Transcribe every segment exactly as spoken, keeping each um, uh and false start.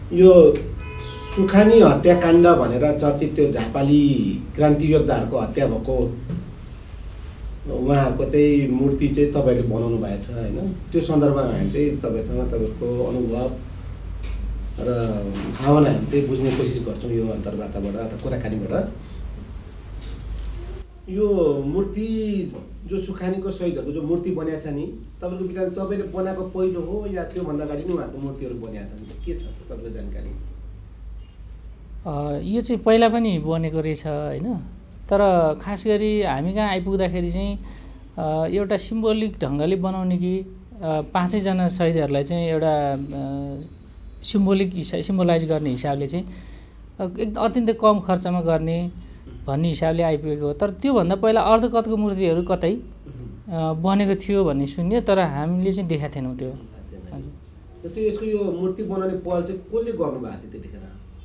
यो सुखानी हत्याकाण्ड भनेर चर्चित त्यो झापाली क्रान्ति योद्धाहरूको हत्या भएको उहाँहरूको चाहिँ मूर्ति चाहिँ तपाईँले बनाउनु भएको छ होइन? त्यो सन्दर्भमा हामी चाहिँ तपाईँसँग तपाईँको अनुभव र भावनाहरू चाहिँ बुझ्ने कोसिस गर्छौँ यो अन्तर्वार्ताबाट अथवा कुराकानीबाट। यो मूर्ति जो सुखानीको शहीदहरूको जो मूर्ति बनिएको छ नि, तपाईँको विचार तपाईँले बनाएको पहिलो हो या त्योभन्दा अगाडि नै उहाँहरूको मूर्तिहरू बनिएको छन्? के छ तपाईँको जानकारी? यो चाहिँ पहिला पनि बनेको रहेछ होइन, तर खास गरी हामी कहाँ आइपुग्दाखेरि चाहिँ एउटा सिम्बोलिक ढङ्गले बनाउने कि पाँचैजना शहीदहरूलाई चाहिँ एउटा सिम्बोलिक हिसाब सिम्बोलाइज गर्ने हिसाबले चाहिँ एकदम अत्यन्तै कम खर्चमा गर्ने भन्ने हिसाबले आइपुगेको हो। तर त्योभन्दा पहिला अर्धकतको मूर्तिहरू कतै बनेको थियो भन्ने सुन्यो, तर हामीले चाहिँ देखाएको थिएनौँ त्यो। हजुर, यसको यो मूर्ति बनाउने पहल चाहिँ कसले गर्नुभएको थियो त्यतिखेर?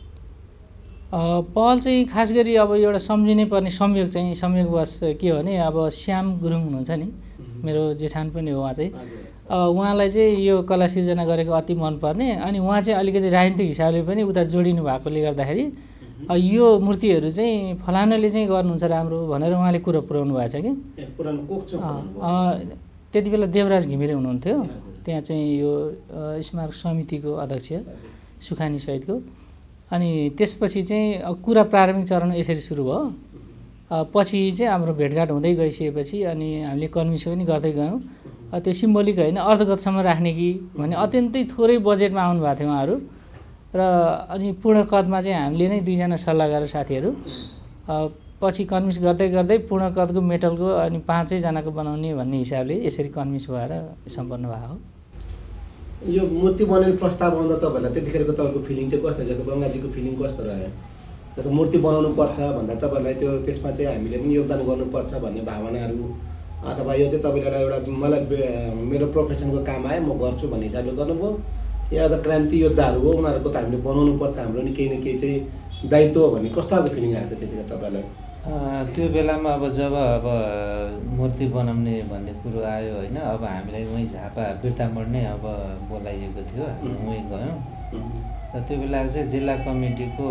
पहल चाहिँ खास गरी अब एउटा सम्झिनै पर्ने संयोग चाहिँ संयोगवश के हो भने अब श्याम गुरुङ हुनुहुन्छ नि, मेरो जेठान पनि हो उहाँ चाहिँ। उहाँलाई चाहिँ यो कला सिर्जना गरेको अति मनपर्ने, अनि उहाँ चाहिँ अलिकति राजनीतिक हिसाबले पनि उता जोडिनु भएकोले गर्दाखेरि यो मूर्तिहरू चाहिँ फलानाले चाहिँ गर्नुहुन्छ राम्रो भनेर उहाँले कुरो पुर्याउनु भएको छ कि। त्यति बेला देवराज घिमिरे हुनुहुन्थ्यो, त्यहाँ चाहिँ यो स्मारक समितिको अध्यक्ष सुखानी सहितको। अनि त्यसपछि चाहिँ कुरा प्रारम्भिक चरण यसरी सुरु भयो। पछि चाहिँ हाम्रो भेटघाट हुँदै गइसकेपछि अनि हामीले कन्भिन्स पनि गर्दै गयौँ। त्यो सिम्बोलिक होइन अर्धगतसम्म राख्ने कि भने अत्यन्तै थोरै बजेटमा आउनुभएको थियो उहाँहरू र अनि पूर्ण कदमा चाहिँ हामीले नै दुईजना सल्लाह गरेर साथीहरू पछि कन्भिन्स गर्दै गर्दै पूर्ण कदको मेटलको अनि पाँचैजनाको बनाउने भन्ने हिसाबले यसरी कन्भिन्स भएर सम्पन्न भएको हो। यो मूर्ति बनाउने प्रस्ताव आउँदा तपाईँहरूलाई त्यतिखेरको तपाईँको फिलिङ चाहिँ कस्तो छ? गङ्गाजीको फिलिङ कस्तो रह्यो? जस्तो मूर्ति बनाउनु पर्छ भन्दा तपाईँहरूलाई त्यो त्यसमा चाहिँ हामीले पनि योगदान गर्नुपर्छ भन्ने भावनाहरू अथवा यो चाहिँ तपाईँले एउटा मलाई मेरो प्रोफेसनको काम आयो म गर्छु भन्ने हिसाबले गर्नुभयो या त क्रान्ति योद्धाहरू हो उनीहरूको त हामीले बनाउनु पर्छ हाम्रो नि केही न केही चाहिँ दायित्व हो भन्ने कस्तो खालको फिलिङ आएको थियो त्यतिखेर तपाईँलाई? त्यो बेलामा अब जब अब मूर्ति बनाउने भन्ने कुरो आयो होइन, अब हामीलाई उहीँ झापा बिर्तामोड नै अब बोलाइएको थियो, हामी उहीँ गयौँ। र त्यो बेला चाहिँ जिल्ला कमिटीको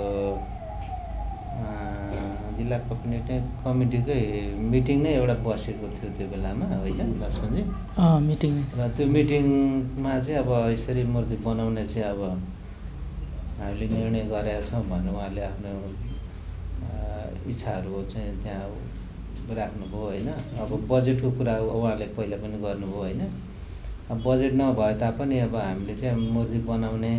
जिल्ला कमिटी कमिटीकै मिटिङ नै एउटा बसेको थियो त्यो बेलामा होइन लक्ष्मणजी? मिटिङ। र त्यो मिटिङमा चाहिँ अब यसरी मूर्ति बनाउने चाहिँ अब हामीले निर्णय गरेका छौँ भन्नु उहाँले आफ्नो इच्छाहरू चाहिँ त्यहाँ राख्नुभयो होइन। अब बजेटको कुरा उहाँले पहिला पनि गर्नुभयो होइन। अब बजेट नभए तापनि अब हामीले चाहिँ मूर्ति बनाउने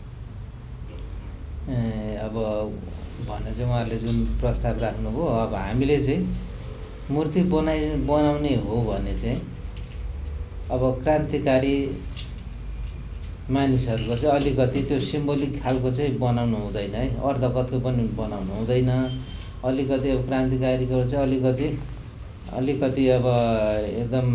अब भने चाहिँ उहाँले जुन प्रस्ताव राख्नुभयो, अब हामीले चाहिँ मूर्ति बनाइ बनाउने हो भने चाहिँ अब क्रान्तिकारी मानिसहरूको चाहिँ अलिकति त्यो सिम्बोलिक खालको चाहिँ बनाउनु हुँदैन है, अर्धकतको पनि बनाउनु हुँदैन। अलिकति अब क्रान्तिकारीको चाहिँ अलिकति अलिकति अब एकदम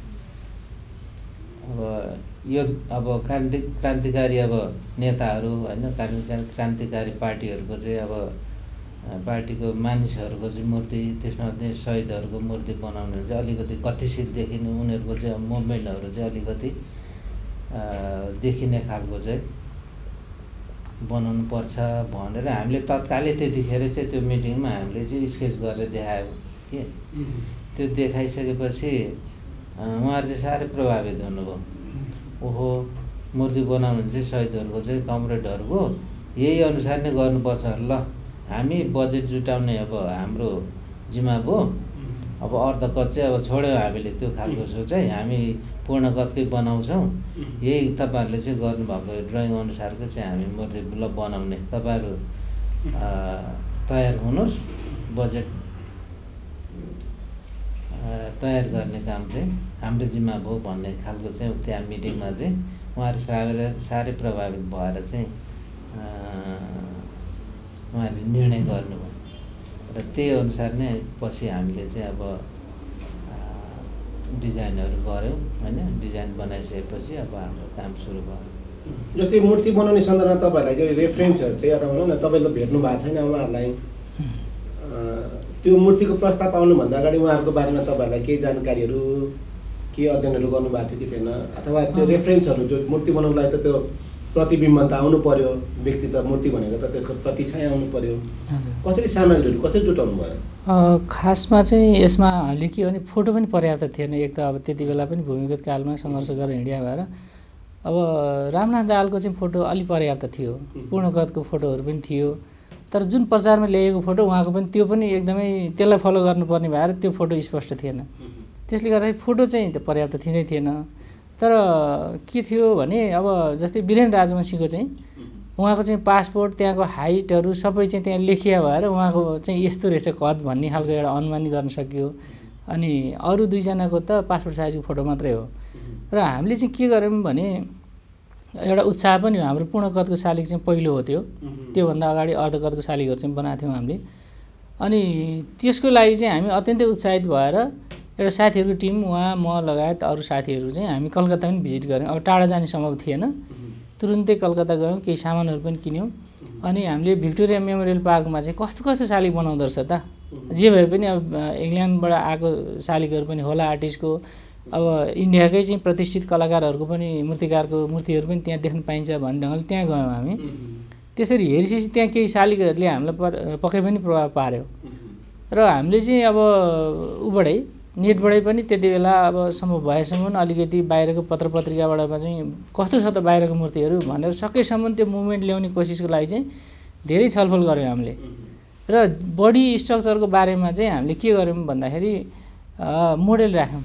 अब यो अब क्रान्ति क्रान्तिकारी अब नेताहरू होइन क्रान्तिकारी क्रान्तिकारी पार्टीहरूको चाहिँ अब पार्टीको मानिसहरूको चाहिँ मूर्ति त्यसमा चाहिँ शहीदहरूको मूर्ति बनाउनु चाहिँ अलिकति गतिशील देखिने उनीहरूको चाहिँ मुभमेन्टहरू चाहिँ अलिकति देखिने खालको चाहिँ बनाउनु पर्छ भनेर हामीले तत्कालै त्यतिखेर चाहिँ त्यो मिटिङमा हामीले चाहिँ स्केच गरेर देखायो कि त्यो देखाइसकेपछि उहाँहरू चाहिँ साह्रै प्रभावित हुनुभयो। ओहो मूर्ति बनाउनु चाहिँ शहीदहरूको चाहिँ कमरेडहरूको यही अनुसार नै गर्नुपर्छ ल, हामी बजेट जुटाउने अब हाम्रो जिम्मा भयो, अब अर्धकत चाहिँ अब छोड्यो हामीले त्यो खालको सोचाइ, हामी पूर्ण कदकै बनाउँछौँ, यही तपाईँहरूले चाहिँ गर्नुभएको ड्रइङ अनुसारको चाहिँ हामी मूर्ति ल बनाउने, तपाईँहरू तयार हुनुहोस्, बजेट तयार गर्ने काम चाहिँ हाम्रो जिम्मा भयो भन्ने खालको चाहिँ त्यहाँ मिटिङमा चाहिँ उहाँहरू साह्रै साह्रै प्रभावित भएर चाहिँ उहाँहरूले निर्णय गर्नुभयो र त्यही अनुसार नै पछि हामीले चाहिँ अब डिजाइनहरू गऱ्यौँ होइन। डिजाइन बनाइसकेपछि अब हाम्रो काम सुरु भयो। जस्तै मूर्ति बनाउने सन्दर्भमा तपाईँहरूलाई चाहिँ रेफरेन्सहरू चाहिँ अथवा भनौँ न तपाईँले त भेट्नु भएको छैन उहाँहरूलाई, त्यो मूर्तिको प्रस्ताव आउनुभन्दा अगाडि उहाँहरूको बारेमा तपाईँहरूलाई केही जानकारीहरू के अध्ययनहरू गर्नुभएको थियो कि थिएन? अथवा त्यो रेफरेन्सहरू जो मूर्ति बनाउनुलाई त त्यो प्रतिबिम्बता आउनु पर्यो, व्यक्तित्व मूर्ति भनेको त त्यसको प्रतिछाया आउनु पर्यो। कसरी सामग्रीहरू कसरी जुटाउनु भयो? खासमा चाहिँ यसमा हामीले के भने फोटो पनि पर्याप्त थिएन। एक त अब त्यति बेला पनि भूमिगत कालमा सङ्घर्ष गरेर हिँड्या भएर अब रामनाथ दाहालको चाहिँ फोटो अलि पर्याप्त थियो, पूर्णकदको फोटोहरू पनि थियो। तर जुन प्रचारमा ल्याएको फोटो उहाँको पनि त्यो पनि एकदमै त्यसलाई फलो गर्नुपर्ने भएर त्यो फोटो स्पष्ट थिएन। त्यसले गर्दाखेरि फोटो चाहिँ पर्याप्त थिँदै थिएन। तर के थियो भने अब जस्तै वीरेन्द्र राजवंशीको चाहिँ उहाँको चाहिँ पासपोर्ट, त्यहाँको हाइटहरू सबै चाहिँ त्यहाँ लेखिया भएर उहाँको चाहिँ यस्तो रहेछ कद भन्ने खालको एउटा अनुमान गर्न सकियो। अनि अरू दुईजनाको त पासपोर्ट साइजको फोटो मात्रै हो। र हामीले चाहिँ के गर्यौँ भने एउटा उत्साह पनि हो, हाम्रो पूर्णकदको शालिग चाहिँ पहिलो हो त्यो, त्योभन्दा अगाडि अर्धकदको शालिगहरू चाहिँ बनाएको थियौँ हामीले। अनि त्यसको लागि चाहिँ हामी अत्यन्तै उत्साहित भएर एउटा साथीहरूको टिम, उहाँ म लगायत अरू साथीहरू चाहिँ हामी कलकत्ता पनि भिजिट गऱ्यौँ। अब टाढा जाने सम्भव थिएन, तुरुन्तै कलकत्ता गयौँ, केही सामानहरू पनि किन्यौँ। अनि हामीले भिक्टोरिया मेमोरियल पार्कमा चाहिँ कस्तो कस्तो शालिग बनाउँदो रहेछ त, जे भए पनि अब इङ्ल्यान्डबाट आएको शालिगहरू पनि होला, आर्टिस्टको अब इन्डियाकै चाहिँ प्रतिष्ठित कलाकारहरूको पनि मूर्तिकारको मूर्तिहरू पनि त्यहाँ देख्न पाइन्छ भन्ने ढङ्गले त्यहाँ गयौँ हामी। त्यसरी हेरिसकेपछि त्यहाँ केही शालिगहरूले हामीलाई पक्कै पनि प्रभाव पार्यो। र हामीले चाहिँ अब उबाटै नेटबाटै पनि त्यति बेला अब सम्भव भएसम्म अलिकति बाहिरको पत्र पत्रिकाबाट चाहिँ कस्तो छ त बाहिरको मूर्तिहरू भनेर सकेसम्म त्यो मुभमेन्ट ल्याउने कोसिसको लागि चाहिँ धेरै छलफल गऱ्यौँ हामीले। र बडी स्ट्रक्चरको बारेमा चाहिँ हामीले के गऱ्यौँ भन्दाखेरि मोडेल राख्यौँ,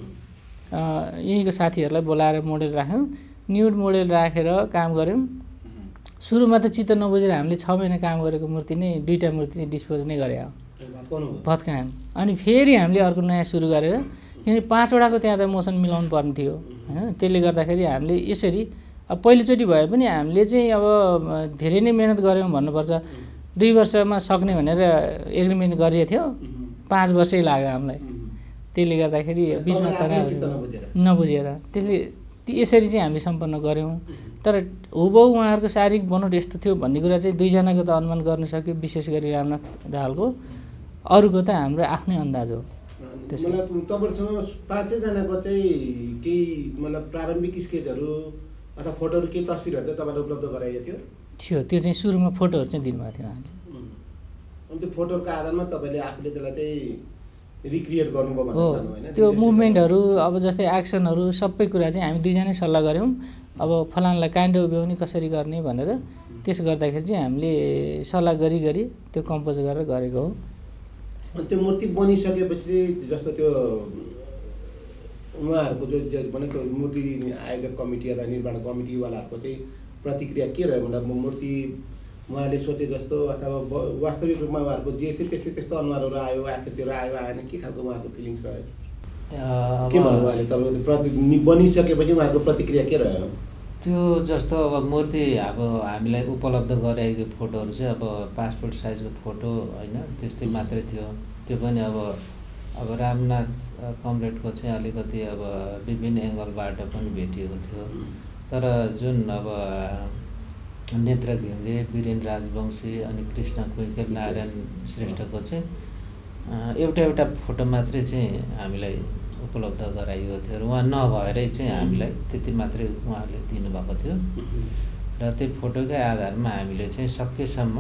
यहीँको साथीहरूलाई बोलाएर मोडेल राख्यौँ, न्युड मोडेल राखेर काम गऱ्यौँ। सुरुमा त चित्त नबुझेर हामीले छ महिना काम गरेको मूर्ति नै दुईवटा मूर्ति चाहिँ डिस्पोज नै गरे हो, भत्कायौँ। अनि फेरि हामीले अर्को नयाँ सुरु गरेर, किनकि पाँचवटाको त्यहाँ त मोसन मिलाउनु पर्ने थियो होइन, त्यसले गर्दाखेरि हामीले यसरी अब पहिलोचोटि भए पनि हामीले चाहिँ अब धेरै नै मिहिनेत गऱ्यौँ भन्नुपर्छ। दुई वर्षमा सक्ने भनेर एग्रिमेन्ट गरिएको थियो, पाँच वर्षै लाग्यो हामीलाई। त्यसले गर्दाखेरि बिचमा तनाव नबुझेर त्यसले यसरी चाहिँ हामीले सम्पन्न गऱ्यौँ। तर हुबहु उहाँहरूको शारीरिक बनोट यस्तो थियो भन्ने कुरा चाहिँ दुईजनाको त अनुमान गर्न सक्यो, विशेष गरी रामनाथ दाहालको। अरूको त हाम्रो आफ्नै अन्दाज हो। मतलब तपाईँहरूसँग पाँचैजनाको चाहिँ केही मतलब प्रारम्भिक स्केचहरू अथवा फोटोहरू केही तस्बिरहरू चाहिँ तपाईँलाई उपलब्ध गराइएको थियो? थियो, त्यो चाहिँ सुरुमा फोटोहरू चाहिँ दिनुभएको थियो हामीले। अनि त्यो फोटोहरूको आधारमा तपाईँले आफूले त्यसलाई चाहिँ रिक्रिएट गर्नुभयो हो। त्यो मुभमेन्टहरू अब जस्तै एक्सनहरू सबै कुरा चाहिँ हामी दुईजनै सल्लाह गऱ्यौँ। अब फलानलाई काण्ड उभ्याउने कसरी गर्ने भनेर, त्यसो गर्दाखेरि चाहिँ हामीले सल्लाह गरी गरी त्यो कम्पोज गरेर गरेको हो। अनि त्यो मूर्ति बनिसकेपछि जस्तो त्यो उहाँहरूको जो भनेको मूर्ति आयोजक कमिटी अथवा निर्माण कमिटीवालाहरूको चाहिँ प्रतिक्रिया के रह्यो भन्दा मूर्ति उहाँले सोचे जस्तो अथवा वास्तविक रूपमा उहाँहरूको जे थियो त्यस्तै त्यस्तो अनुहारहरू आयो, आकृतिहरू आयो आएन, के खालको उहाँहरूको फिलिङ्स रह्यो? के भन्नु उहाँले तपाईँको प्रति बनिसकेपछि उहाँहरूको प्रतिक्रिया के रह्यो? त्यो जस्तो अब मूर्ति अब हामीलाई उपलब्ध गराएको फोटोहरू चाहिँ अब पासपोर्ट साइजको फोटो होइन, त्यस्तै मात्रै थियो। त्यो पनि अब अब रामनाथ कमरेडको चाहिँ अलिकति अब विभिन्न एङ्गलबाट पनि भेटिएको थियो। तर जुन अब नेत्र घिमिरे, वीरेन्द्र राजवंशी अनि कृष्ण कुइके, नारायण श्रेष्ठको चाहिँ एउटा एउटा फोटो मात्रै चाहिँ हामीलाई उपलब्ध गराइएको थियो। र उहाँ नभएरै चाहिँ हामीलाई त्यति मात्रै उहाँले दिनुभएको थियो। र त्यो फोटोकै आधारमा हामीले चाहिँ सकेसम्म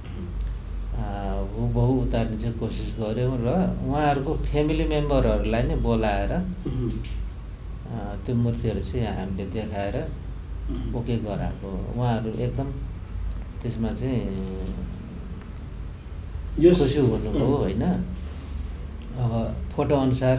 हुबहु उतार्ने चाहिँ कोसिस गऱ्यौँ। र उहाँहरूको फ्यामिली मेम्बरहरूलाई नै बोलाएर त्यो मूर्तिहरू चाहिँ हामीले देखाएर ओके गराएको। उहाँहरू एकदम त्यसमा चाहिँ खुसी हुनुभयो होइन। अब फोटो अनुसार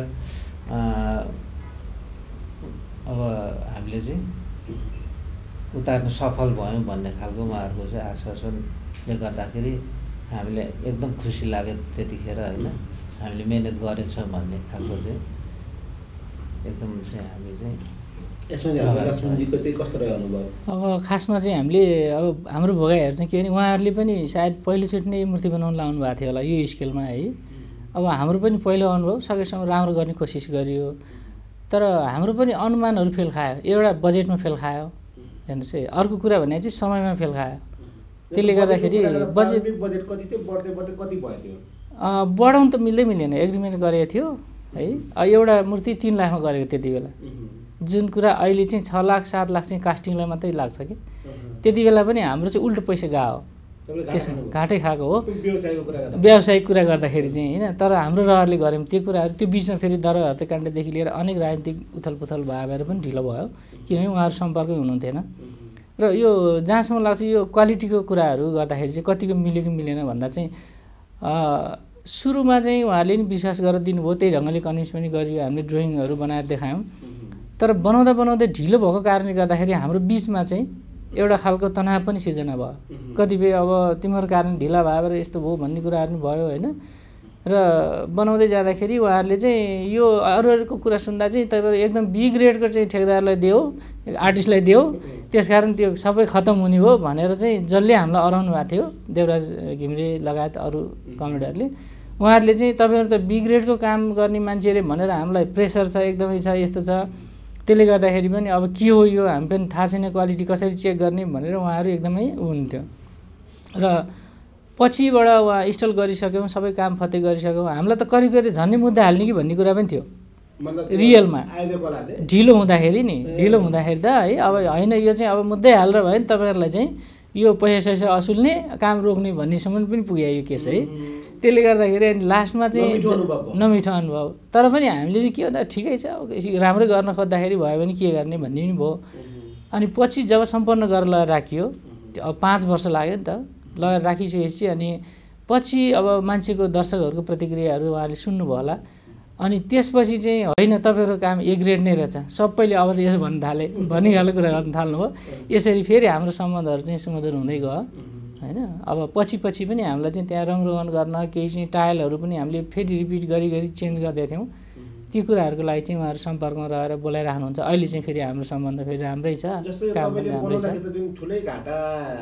अब हामीले चाहिँ उतार्न सफल भयौँ भन्ने खालको उहाँहरूको चाहिँ आश्वासनले गर्दाखेरि हामीलाई एकदम खुसी लाग्यो त्यतिखेर होइन। हामीले मिहिनेत गरेछौँ भन्ने खालको चाहिँ एकदम चाहिँ हामी चाहिँ लक्ष्मणजीको चाहिँ कस्तो रह्यो अनुभव? अब खासमा चाहिँ हामीले अब हाम्रो भोगाइहरू चाहिँ के भने उहाँहरूले पनि सायद पहिलोचोटि नै मूर्ति बनाउन लाउनु भएको थियो होला यो स्केलमा है। अब हाम्रो पनि पहिलो अनुभव सकेसम्म राम्रो गर्ने कोसिस गरियो। तर हाम्रो पनि अनुमानहरू फेल खायो, एउटा बजेटमा फेल खायो हेर्नुहोस् है। अर्को कुरा भने चाहिँ समयमा फेल खायो। त्यसले गर्दाखेरि बजेट बजेट कति थियो, बढ्दै बढ्दै कति भयो त्यो? बढाउनु त मिल्दै मिलेन, एग्रिमेन्ट गरेको थियो है। एउटा मूर्ति तिन लाखमा गरेको त्यति बेला, जुन कुरा अहिले चाहिँ छ लाख सात लाख चाहिँ कास्टिङलाई मात्रै लाग्छ कि त्यति बेला पनि हाम्रो चाहिँ उल्टो पैसा गयो त्यसमा घाटै खाएको हो व्यावसायिक कुरा गर्दाखेरि चाहिँ होइन। तर हाम्रो रहरले गऱ्यौँ त्यो कुराहरू त्यो बिचमा फेरि दरबार हत्याकाण्डदेखि लिएर अनेक राजनीतिक उथलपुथल भएर पनि ढिलो भयो किनभने उहाँहरू सम्पर्कै हुनुहुन्थेन। र यो जहाँसम्म लाग्छ यो क्वालिटीको कुराहरू गर्दाखेरि चाहिँ कतिको मिल्यो कि मिलेन भन्दा चाहिँ सुरुमा चाहिँ उहाँहरूले नि विश्वास गरेर दिनुभयो, त्यही ढङ्गले कन्भिन्स पनि गरियो, हामीले ड्रइङहरू बनाएर देखायौँ। तर बनाउँदा बनाउँदै ढिलो भएको कारणले गर्दाखेरि हाम्रो बिचमा चाहिँ एउटा खालको तनाव पनि सिर्जना भयो। कतिपय अब तिम्रो कारण ढिला भएर यस्तो भयो भन्ने कुराहरू पनि भयो होइन। र बनाउँदै जाँदाखेरि उहाँहरूले चाहिँ यो अरू अरूको कुरा सुन्दा चाहिँ तपाईँहरू एकदम बी ग्रेडको चाहिँ ठेकेदारलाई दियो, आर्टिस्टलाई दियो, त्यसकारण त्यो सबै खत्तम हुने हो भनेर चाहिँ जसले हामीलाई अराउनु भएको थियो, देवराज घिमिरे लगायत अरू कमेडरले, उहाँहरूले चाहिँ तपाईँहरू त बी ग्रेडको काम गर्ने मान्छे अरे भनेर हामीलाई प्रेसर छ, एकदमै छ, यस्तो छ। त्यसले गर्दाखेरि पनि अब के हो यो हामी पनि थाहा छैन क्वालिटी कसरी चेक गर्ने भनेर उहाँहरू एकदमै हुनुहुन्थ्यो। र पछिबाट उहाँ इन्स्टल गरिसक्यौँ, सबै काम फत्तै गरिसक्यौँ। हामीलाई त करिब करिब झन्डै मुद्दा हाल्ने कि भन्ने कुरा पनि थियो रियलमा। ढिलो हुँदाखेरि नि ढिलो हुँदाखेरि त है अब होइन यो चाहिँ अब मुद्दै हालेर भयो नि तपाईँहरूलाई चाहिँ यो पैसा सैसा असुल्ने काम रोक्ने भन्नेसम्म पनि पुग्यो यो केस है। त्यसले गर्दाखेरि अनि लास्टमा चाहिँ नमिठो अनुभव। तर पनि हामीले चाहिँ के भन्दा ठिकै छ अब राम्रै गर्न खोज्दाखेरि भयो भने के गर्ने भन्ने पनि भयो। अनि पछि जब सम्पन्न गरेर लगेर राखियो, अब पाँच वर्ष लाग्यो नि त लगेर राखिसकेपछि अनि पछि अब मान्छेको दर्शकहरूको प्रतिक्रियाहरू उहाँले सुन्नुभयो होला। अनि त्यसपछि चाहिँ होइन तपाईँहरूको काम ए ग्रेड नै रहेछ, सबैले अब यसो भन्न थाले भन्ने खालको कुरा गर्न थाल्नुभयो। यसरी फेरि हाम्रो सम्बन्धहरू चाहिँ सुमधुर हुँदै गयो होइन। अब पछि पछि पनि हामीलाई चाहिँ त्यहाँ रङरोगन गर्न केही चाहिँ टायलहरू पनि हामीले फेरि रिपिट गरी गरी चेन्ज गर्दै थियौँ। ती कुराहरूको लागि चाहिँ उहाँहरू सम्पर्कमा रहेर बोलाइराख्नुहुन्छ। अहिले चाहिँ फेरि हाम्रो सम्बन्ध फेरि राम्रै छ, काम पनि राम्रै छ। ठुलै घाटा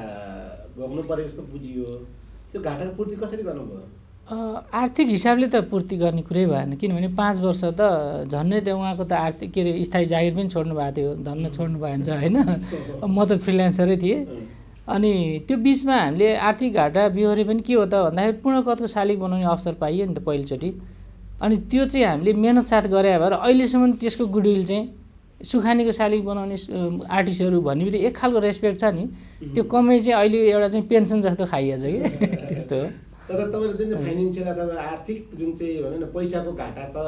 भोग्नु परे जस्तो बुझियो, त्यो घाटाको पूर्ति कसरी गर्नुभयो? आर्थिक हिसाबले त पूर्ति गर्ने कुरै भएन किनभने पाँच वर्ष त झन्नै त उहाँको त आर्थिक के अरे स्थायी जागिर पनि छोड्नु भएको थियो, धन्न छोड्नु भएछ होइन। म त फ्रिल्यान्सरै थिएँ। अनि त्यो बिचमा हामीले आर्थिक घाटा बिहोरे पनि के हो त भन्दाखेरि पूर्णकथको शालिग बनाउने अवसर पाइयो नि त पहिलोचोटि। अनि त्यो चाहिँ हामीले मेहनत साथ गरे भएर अहिलेसम्म त्यसको गुडविल चाहिँ सुखानीको शालिग बनाउने आर्टिस्टहरू भन्ने बित्तिकै एक खालको रेस्पेक्ट छ नि, त्यो कमाइ चाहिँ अहिले एउटा चाहिँ पेन्सन जस्तो खाइएछ कि त्यस्तो हो। तर तपाईँले जुन चाहिँ फाइनेन्सियल अथवा आर्थिक जुन चाहिँ भनौँ न पैसाको घाटा त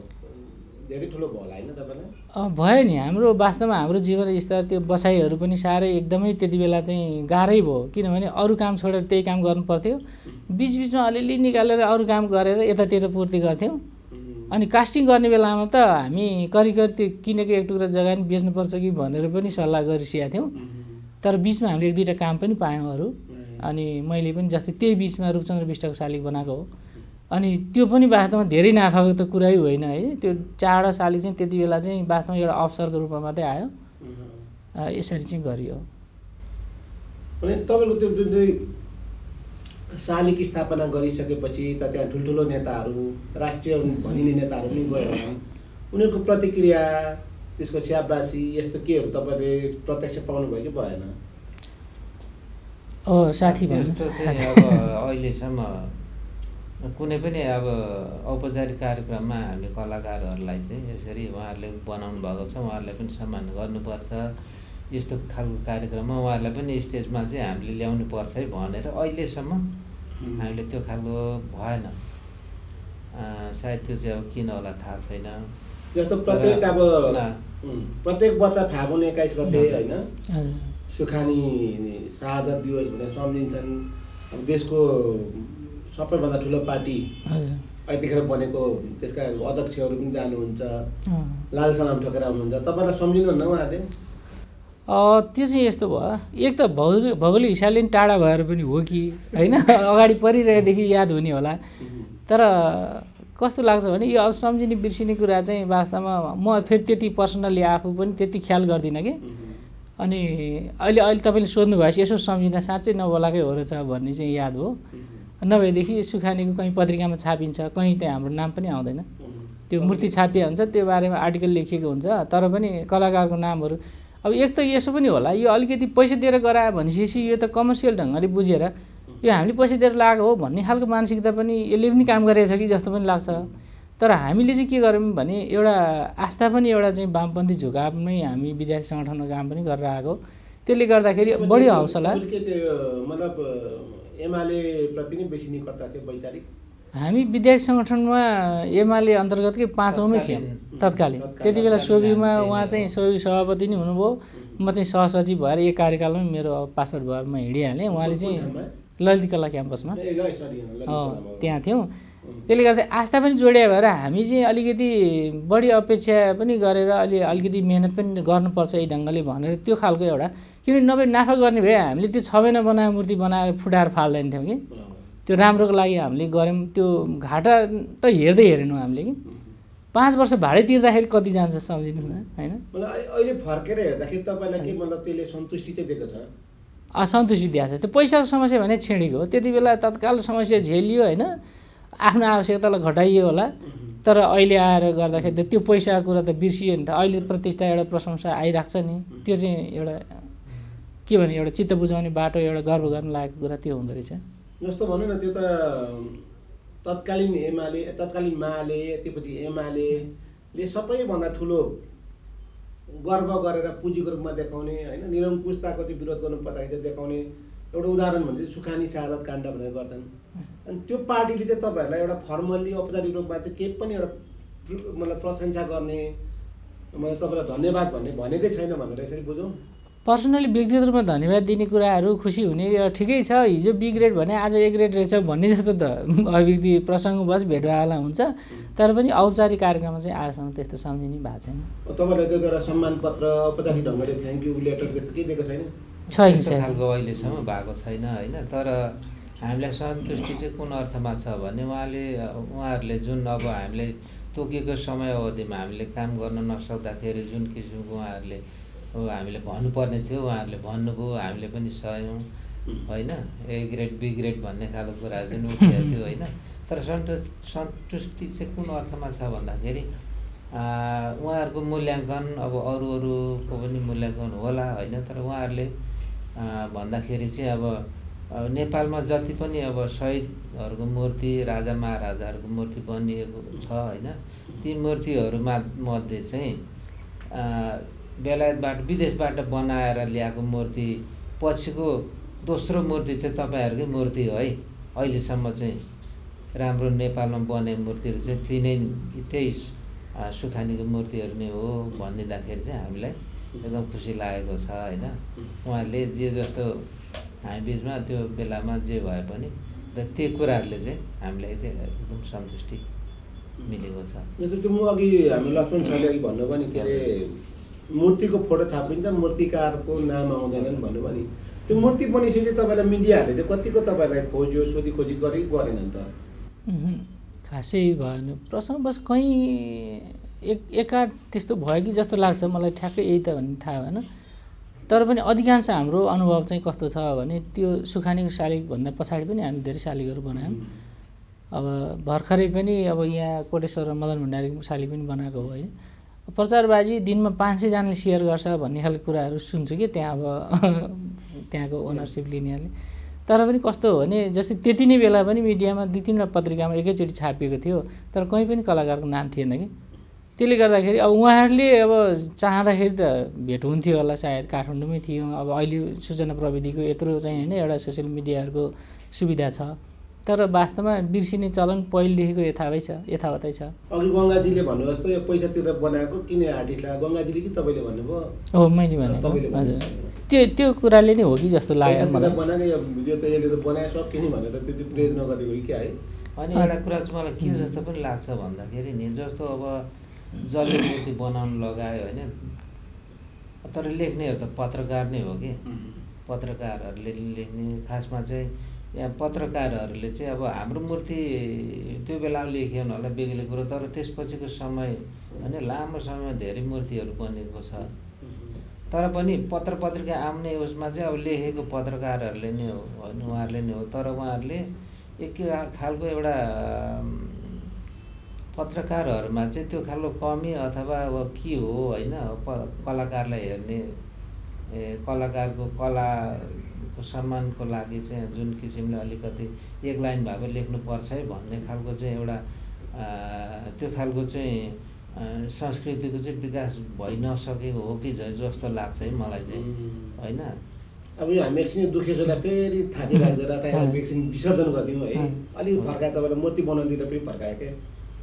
धेरै ठुलो भयो होला होइन तपाईँलाई? भयो नि, हाम्रो वास्तवमा हाम्रो जीवन स्तर त्यो बसाइहरू पनि साह्रै एकदमै त्यति बेला चाहिँ गाह्रै भयो किनभने अरू काम छोडेर त्यही काम गर्नु पर्थ्यो। बिचबिचमा अलिअलि निकालेर अरू काम गरेर यतातिर पूर्ति गर्थ्यौँ। अनि कास्टिङ गर्ने बेलामा त हामी करिब करिब त्यो किनेको एक टुक्रा जग्गा नि बेच्नुपर्छ कि भनेर पनि सल्लाह गरिसकेका थियौँ। तर बिचमा हामीले एक दुईवटा काम पनि पायौँ अरू। अनि मैले पनि जस्तै त्यही बिचमा रूपचन्द्र विष्टको शालिग बनाएको हो। अनि त्यो पनि वास्तवमा धेरै नाफाको त कुरै होइन है। त्यो चारवटा शालिग चाहिँ त्यति बेला चाहिँ वास्तवमा एउटा अवसरको रूपमा मात्रै आयो। यसरी चाहिँ गरियो। अनि तपाईँको त्यो जुन चाहिँ शालिग स्थापना गरिसकेपछि त त्यहाँ ठुल्ठुलो नेताहरू, राष्ट्रिय भनिने नेताहरू पनि गयो होला, उनीहरूको प्रतिक्रिया, त्यसको स्याबासी यस्तो केहरू तपाईँले प्रत्यक्ष पाउनुभयो कि भएन? ओ साथी त्यस्तो चाहिँ अब अहिलेसम्म कुनै पनि अब औपचारिक कार्यक्रममा हामी कलाकारहरूलाई चाहिँ यसरी उहाँहरूले बनाउनु भएको छ, उहाँहरूलाई पनि सम्मान गर्नुपर्छ, यस्तो खालको कार्यक्रममा उहाँहरूलाई पनि स्टेजमा चाहिँ हामीले ल्याउनु पर्छ है भनेर अहिलेसम्म हामीले त्यो खालको भएन। सायद त्यो चाहिँ अब किन होला थाहा छैन। जस्तो प्रत्येक अब प्रत्येक वर्ष फागुन एक्काइस गते होइन सुखानी शहादत दिवस भनेर सम्झिन्छन्। अब देशको सबैभन्दा ठुलो पार्टी यतिखेर बनेको त्यसका अध्यक्षहरू पनि जानुहुन्छ, लाल सलाम ठोकेर आउनुहुन्छ, तपाईँलाई सम्झिनुहुन्न उहाँहरूले? त्यो चाहिँ यस्तो भयो, एक त भौगोलिक भौगोलिक हिसाबले पनि टाढा भएर पनि हो कि होइन, अगाडि परिरहेदेखि याद हुने होला। तर कस्तो लाग्छ भने यो अब सम्झिने बिर्सिने कुरा चाहिँ वास्तवमा म फेरि त्यति पर्सनल्ली आफू पनि त्यति ख्याल गर्दिनँ कि। अनि अहिले अहिले तपाईँले सोध्नु भएपछि यसो सम्झिँदा साँच्चै नबोलाकै हो रहेछ भन्ने चाहिँ याद हो। नभएदेखि सुखानीको कहीँ पत्रिकामा छापिन्छ, कहीँ त्यहाँ हाम्रो नाम पनि आउँदैन। त्यो मूर्ति छापिया हुन्छ, त्यो बारेमा आर्टिकल लेखिएको हुन्छ, तर पनि कलाकारको नामहरू अब एक त यसो पनि होला, यो अलिकति पैसा दिएर गरायो भनेपछि यो त कमर्सियल ढङ्गले बुझेर यो हामीले पैसा दिएर लगाएको हो भन्ने खालको मानसिकता पनि यसले पनि काम गरेछ कि जस्तो पनि लाग्छ। तर हामीले चाहिँ के गर्यौँ भने एउटा आस्था पनि एउटा चाहिँ वामपन्थी झुकावमै हामी विद्यार्थी सङ्गठनमा काम पनि गरेर आएको, त्यसले गर्दाखेरि बढी हौसला। मतलब एमाले प्रति नै बेसी निकटता थियो वैचारिक। हामी विद्यार्थी सङ्गठनमा एमाले अन्तर्गतकै पाँचौँमै थियौँ तत्कालीन। त्यति बेला सोभिमा उहाँ चाहिँ सोभि सभापति नै हुनुभयो, म चाहिँ सहसचिव भएर एक कार्यकालमै मेरो पासवर्ड भएर म हिँडिहालेँ। उहाँले चाहिँ ललित कला क्याम्पसमा त्यहाँ थियौँ। त्यसले गर्दा आस्था पनि जोडिया भएर हामी चाहिँ अलिकति बढी अपेक्षा पनि गरेर अलि अलिकति मेहनत पनि गर्नुपर्छ यही ढङ्गले भनेर त्यो खालको एउटा, किनभने नभए नाफा गर्ने भए हामीले त्यो छ महिना बनाएर मूर्ति बनाएर फुटाएर फाल्दैन थियौँ कि। त्यो राम्रोको लागि हामीले गऱ्यौँ। त्यो घाटा त हेर्दै हेरेनौँ हामीले कि। पाँच वर्ष भाडै तिर्दाखेरि कति जान्छ सम्झिनु न, होइन? मतलब अहिले फर्केर हेर्दाखेरि तपाईँलाई के मतलब त्यसले सन्तुष्टि चाहिँ दिएको छ? असन्तुष्टि दिएको छ। त्यो पैसाको समस्या भने छेडेको हो। त्यति बेला तत्काल समस्या झेलियो, होइन? आफ्नो आवश्यकतालाई घटाइयो होला। तर अहिले आएर गर्दाखेरि त्यो पैसाको कुरा त बिर्सियो नि त। अहिले प्रतिष्ठा एउटा प्रशंसा आइरहेको छ नि, त्यो चाहिँ एउटा के भने एउटा चित्त बुझाउने बाटो, एउटा गर्व गर्न लागेको कुरा त्यो हुँदो रहेछ। जस्तो भनौँ न, त्यो त तत्कालीन एमाले तत्कालीन माले त्यसपछि एमाले सबैभन्दा ठुलो गर्व गरेर पुँजीको रूपमा देखाउने, होइन? निरङ्कुशताको चाहिँ विरोध गर्नु पर्दाखेरि देखाउने एउटा उदाहरण भने चाहिँ सुखानी शहादत काण्ड भनेर गर्छन्। अनि त्यो पार्टीले चाहिँ तपाईँहरूलाई एउटा फर्मल्ली औपचारिक रूपमा चाहिँ केही पनि एउटा मतलब प्रशंसा गर्ने, मतलब तपाईँलाई धन्यवाद भन्ने भनेकै छैन भनेर यसरी बुझौँ। पर्सनली व्यक्तिगत रूपमा धन्यवाद दिने कुराहरू खुसी हुने ठिकै छ। हिजो बी ग्रेड भने आज ए ग्रेड रहेछ भन्ने जस्तो त अभिव्यक्ति प्रसङ्गवश भेटवाला हुन्छ। तर पनि औपचारिक कार्यक्रममा चाहिँ आजसम्म त्यस्तो सम्झिने भएको छैन। तपाईँलाई त्यो एउटा सम्मान पत्र औपचारिक ढङ्गले थ्याङ्क यू लेटर जस्तो केही दिएको छैन? छैन खालको अहिलेसम्म भएको छैन, होइन? तर हामीलाई सन्तुष्टि चाहिँ कुन अर्थमा छ भने उहाँले उहाँहरूले जुन अब हामीले तोकेको समय अवधिमा हामीले काम गर्न नसक्दाखेरि जुन किसिमको उहाँहरूले अब हामीले भन्नुपर्ने थियो उहाँहरूले भन्नुभयो, हामीले पनि सह्यौँ, होइन? ए ग्रेड बी ग्रेड भन्ने खालको कुरा जुन उठेको थियो, होइन? तर सन्तु सन्तुष्टि चाहिँ कुन अर्थमा छ भन्दाखेरि उहाँहरूको मूल्याङ्कन अब अरू अरूको पनि मूल्याङ्कन होला, होइन? तर उहाँहरूले भन्दाखेरि चाहिँ अब नेपालमा जति पनि अब शहीदहरूको मूर्ति, राजा महाराजाहरूको मूर्ति बनिएको छ, होइन? ती मूर्तिहरूमा मध्ये चाहिँ बेलायतबाट विदेशबाट बनाएर ल्याएको मूर्ति पछिको दोस्रो मूर्ति चाहिँ तपाईँहरूकै मूर्ति हो है। अहिलेसम्म चाहिँ राम्रो नेपालमा बनेको मूर्तिहरू चाहिँ तिनै त्यही सुखानीको मूर्तिहरू नै हो भनिदिँदाखेरि चाहिँ हामीलाई एकदम खुसी लागेको छ, होइन? उहाँहरूले जे जस्तो हामी बिचमा त्यो बेलामा जे भए पनि र त्यो कुराहरूले चाहिँ हामीलाई चाहिँ एकदम सन्तुष्टि मिलेको छ। जस्तो त्यो म अघि हाम्रो लक्ष्मण सरले अघि भन्नुभयो नि, के अरे मूर्तिको फोटो छापिन्छ, मूर्तिकारको नाम आउँदैनन् भन्नुभयो नि। त्यो मूर्ति बनिसकेपछि तपाईँलाई मिडियाहरूले चाहिँ कतिको तपाईँलाई खोज्यो, सोधी खोजी गरे गरेनन् त? खासै भएन। प्रसङ्ग बस कहीँ एक एकाध त्यस्तो भयो कि जस्तो लाग्छ मलाई, ठ्याक्कै यही त भन्ने थाहा भएन। तर पनि अधिकांश हाम्रो अनुभव चाहिँ कस्तो छ भने त्यो सुखानीको शालिगभन्दा पछाडि पनि हामी धेरै शालिगहरू बनायौँ। अब भर्खरै पनि अब यहाँ कोटेश्वर र मदन भण्डारीको शालिग पनि बनाएको हो, होइन? प्रचारबाजी दिनमा पाँच सयजनाले सेयर गर्छ भन्ने खालको कुराहरू सुन्छु कि त्यहाँ अब त्यहाँको ओनरसिप लिनेहरूले। तर पनि कस्तो हो भने जस्तै त्यति नै बेला पनि मिडियामा दुई तिनवटा पत्रिकामा एकैचोटि छापिएको थियो, तर कहीँ पनि कलाकारको नाम थिएन कि। त्यसले गर्दाखेरि अब उहाँहरूले अब चाहँदाखेरि त भेट हुन्थ्यो होला, सायद काठमाडौँमै थियो। अब अहिले सूचना प्रविधिको यत्रो चाहिँ होइन एउटा सोसियल मिडियाहरूको सुविधा छ, तर वास्तवमा बिर्सिने चलन पहिलेदेखिको यथावै छ यथावतै छ। अघि गङ्गाजीले भन्नुभयो जस्तो यो पैसा तिरेर बनाएको किन आर्टिस्टलाई, गङ्गाजीले कि तपाईँले भन्नुभयो? हो, मैले भनेको। हजुर, त्यो त्यो कुराले नै हो कि जस्तो लाग्यो मलाई। बनाएको यो भिडियो त यसले त बनाए सक्यो नि भनेर त्यो चाहिँ प्रेज नगरेको कि क्या है? अनि एउटा कुरा चाहिँ मलाई के जस्तो पनि लाग्छ भन्दाखेरि नि, जस्तो अब जसले मूर्ति बनाउनु लगायो, होइन? तर लेख्नेहरू त पत्रकार नै हो कि। पत्रकारहरूले लेख्ने खासमा चाहिँ यहाँ पत्रकारहरूले चाहिँ अब हाम्रो मूर्ति त्यो बेलामा लेखिएन होला बेग्लै कुरो, तर त्यसपछिको समय होइन लामो समय धेरै मूर्तिहरू बनेको छ। तर पनि पत्र पत्रिका आउने उसमा चाहिँ अब लेखेको पत्रकारहरूले नै हो, होइन? उहाँहरूले नै हो। तर उहाँहरूले एक खालको एउटा पत्रकारहरूमा चाहिँ त्यो खालको कमी अथवा अब के हो, होइन? कलाकारलाई हेर्ने, कलाकारको कलाको सम्मानको लागि चाहिँ जुन किसिमले अलिकति एक लाइन भए पनि लेख्नुपर्छ है भन्ने खालको चाहिँ एउटा त्यो खालको चाहिँ संस्कृतिको चाहिँ विकास भइ नसकेको हो कि जस्तो लाग्छ है मलाई चाहिँ होइन। अब यो हामी एकछिन दुखेसोलाई फेरि थाती राख्दैन त्यहाँ एकछिन विसर्जन गरिदिउँ है। अलिक फर्काए तपाईँलाई मूर्ति बनाउनुतिर पनि फर्कायो क्या।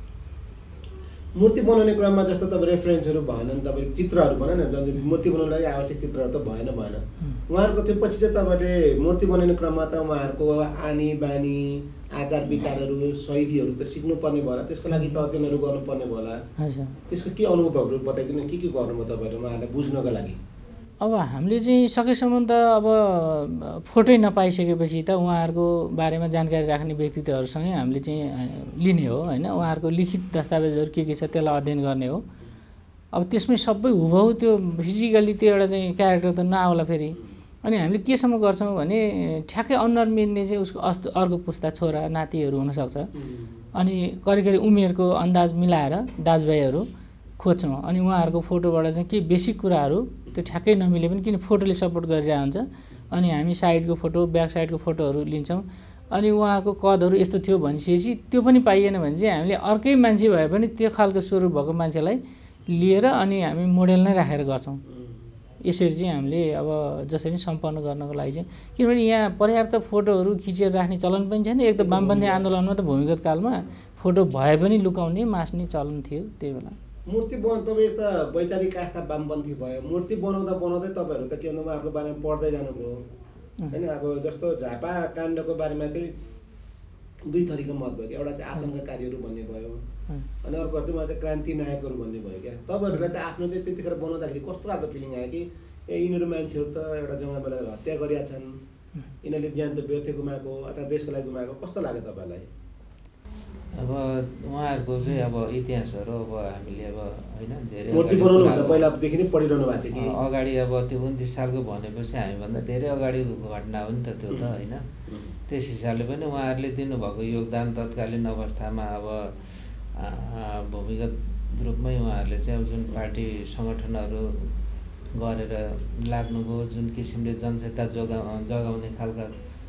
मूर्ति बनाउने क्रममा जस्तो तपाईँ रेफरेन्सहरू भएन नि, तपाईँ चित्रहरू भएन न, मूर्ति बनाउनु लागि आवश्यक चित्रहरू त भएन भएन उहाँहरूको त्यो पछि चाहिँ तपाईँले मूर्ति बनाउने क्रममा त उहाँहरूको आनी बानी आचार विचारहरू शैलीहरू त सिक्नुपर्ने भयो होला, त्यसको लागि त अध्ययनहरू गर्नुपर्ने भयो होला। त्यसको के अनुभवहरू बताइदिनु, के के गर्नुभयो तपाईँले उहाँहरूलाई बुझ्नको लागि? अब हामीले चाहिँ सकेसम्म त अब फोटै नपाइसकेपछि त उहाँहरूको बारेमा जानकारी राख्ने व्यक्तित्वहरूसँगै हामीले चाहिँ लिने हो होइन। उहाँहरूको लिखित दस्तावेजहरू के के छ त्यसलाई अध्ययन गर्ने हो। अब त्यसमै सबै हुबहु त्यो फिजिकली त्यो एउटा चाहिँ क्यारेक्टर त नआउला फेरि। अनि हामीले केसम्म गर्छौँ भने ठ्याक्कै अनुहार मिल्ने चाहिँ उसको अस्त अर्को पुस्ता छोरा नातिहरू हुनसक्छ। अनि करिब उमेरको अन्दाज मिलाएर दाजुभाइहरू खोज्छौँ। अनि उहाँहरूको फोटोबाट चाहिँ केही बेसिक कुराहरू त्यो ठ्याक्कै नमिले पनि, किन फोटोले सपोर्ट गरिरहेको हुन्छ, अनि हामी साइडको फोटो ब्याक साइडको फोटोहरू लिन्छौँ। अनि उहाँको कदहरू यस्तो थियो भनेपछि त्यो पनि पाइएन भने चाहिँ हामीले अर्कै मान्छे भए पनि त्यो खालको स्वरूप भएको मान्छेलाई लिएर अनि हामी मोडेल नै राखेर गर्छौँ। यसरी चाहिँ हामीले अब जसरी सम्पन्न गर्नको लागि चाहिँ, किनभने यहाँ पर्याप्त फोटोहरू खिचेर राख्ने चलन पनि छैन। एक त वामपन्थी आन्दोलनमा त भूमिगत कालमा फोटो भए पनि लुकाउने मास्ने चलन थियो त्यही बेला। मूर्ति बना तपाईँ त वैचारिक आस्था वामपन्थी भयो, मूर्ति बनाउँदा बनाउँदै तपाईँहरू त के भन्दा उहाँहरूको बारेमा पढ्दै जानुभयो होइन। अब जस्तो झापा काण्डको बारेमा चाहिँ दुई थरीको मत भयो क्या। एउटा चाहिँ आतङ्ककारीहरू भन्ने भयो अनि अर्को चाहिँ उहाँ चाहिँ क्रान्ति नायकहरू भन्ने भयो क्या। तपाईँहरूलाई चाहिँ आफ्नो चाहिँ त्यतिखेर बनाउँदाखेरि कस्तो खालको फिलिङ आयो कि ए यिनीहरू मान्छेहरू त एउटा जङ्गललाई हत्या गरिया छन्, यिनीहरूले ज्यान त व्यर्थ गुमाएको अथवा देशको लागि गुमाएको, कस्तो लाग्यो तपाईँलाई? अब उहाँहरूको चाहिँ अब इतिहासहरू अब हामीले अब होइन धेरै मूर्ति बनाउनुभन्दा पहिलादेखि नै पढिरहनु भएको थियो कि अगाडि अब त्यो उन्तिस सालको भनेपछि हामीभन्दा धेरै अगाडिको घटना हो नि त त्यो त होइन। त्यस हिसाबले पनि उहाँहरूले दिनुभएको योगदान तत्कालीन अवस्थामा अब भूमिगत रूपमै उहाँहरूले चाहिँ अब जुन पार्टी सङ्गठनहरू गरेर लाग्नुभयो, जुन किसिमले जनचेतना जोगा जगाउने खालका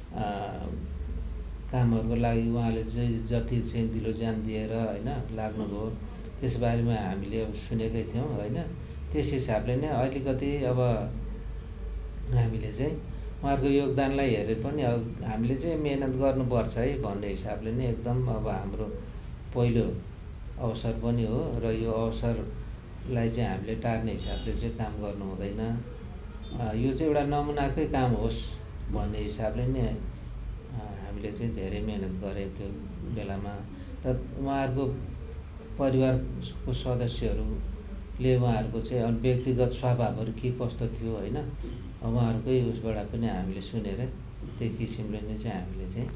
कामहरूको लागि उहाँले चाहिँ जति चाहिँ दिलो ज्यान दिएर होइन लाग्नुभयो त्यसबारेमा हामीले अब सुनेकै थियौँ होइन। त्यस हिसाबले नै अलिकति अब हामीले चाहिँ उहाँहरूको योगदानलाई हेरेर पनि अब हामीले चाहिँ मेहनत गर्नुपर्छ है भन्ने हिसाबले नै एकदम अब हाम्रो पहिलो अवसर पनि हो र यो अवसरलाई चाहिँ हामीले टार्ने हिसाबले चाहिँ काम गर्नु हुँदैन। यो चाहिँ एउटा नमुनाकै काम होस् भन्ने हिसाबले नै हामीले चाहिँ धेरै मेहनत गरेको थियो बेलामा। र उहाँहरूको परिवारको सदस्यहरूले उहाँहरूको चाहिँ व्यक्तिगत स्वभावहरू के कस्तो थियो होइन, उहाँहरूकै उसबाट पनि हामीले सुनेर त्यही किसिमले नै चाहिँ हामीले चाहिँ